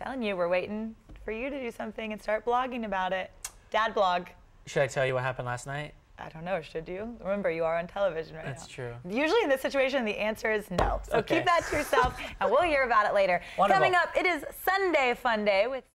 telling you, we're waiting for you to do something and start blogging about it. Dad blog. Should I tell you what happened last night? I don't know, should you? Remember, you are on television right now. That's true. Usually in this situation, the answer is no. So Okay. keep that to yourself, and we'll hear about it later. Wonderful. Coming up, it is Sunday Fun Day with